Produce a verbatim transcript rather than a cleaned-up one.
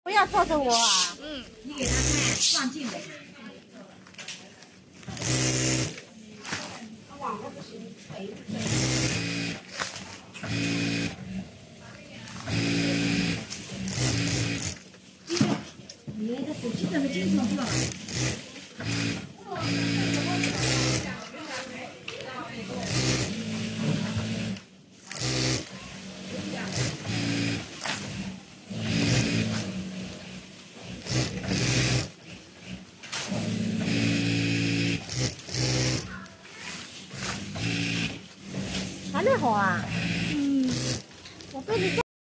不要照着我啊！ 嗯， 你给他看，放近点。你的手机怎么经常断？还没好啊？嗯，我被你这